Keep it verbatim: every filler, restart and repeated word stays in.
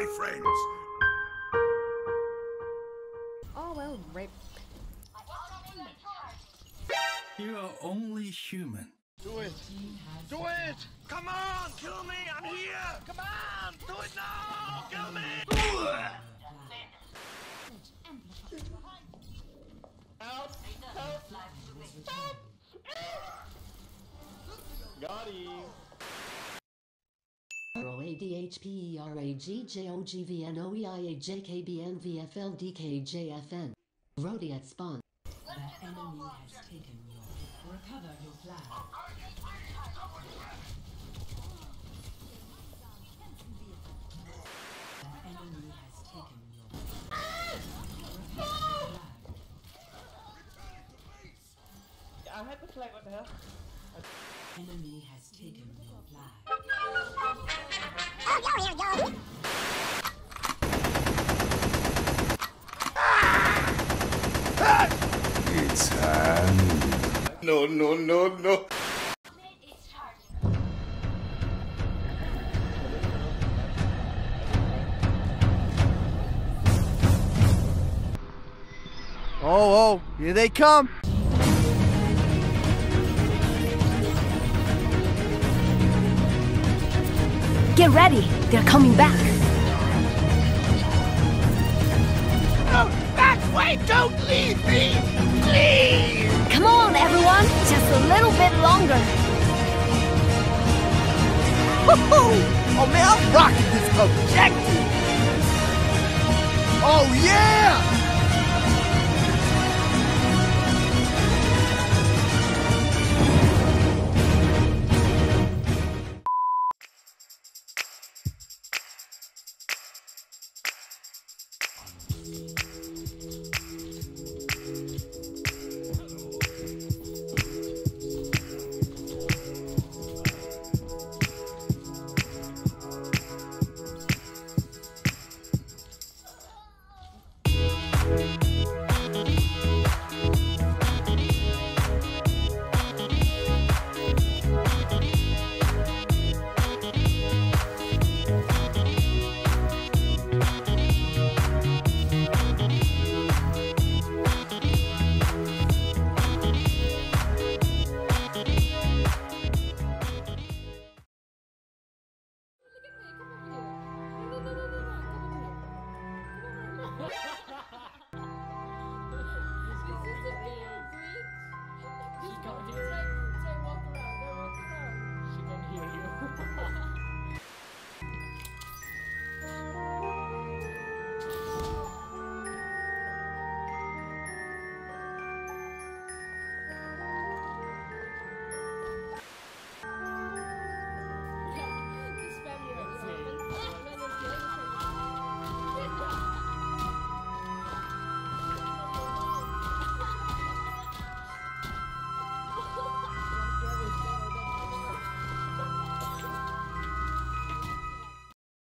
my friends. Oh, well, rape. You are only human. Do it! Do it! Come on! Kill me! I'm here! Come on! Do it now! Kill me! Help! Help! Stop! Got him! R O A D H P E R A G J O G V N O E I A J K B N V F L D K J F N. Rody at spawn. The enemy has taken you. Recover your flag. The enemy has taken your I had the flag, what the hell? enemy has taken your flag. It's hand. No, no, no, no. Oh, oh, here they come. Get ready! They're coming back! No, back way! Don't leave me! Please! Come on, everyone! Just a little bit longer! Oh man, I'm rocking this objective. Oh yeah!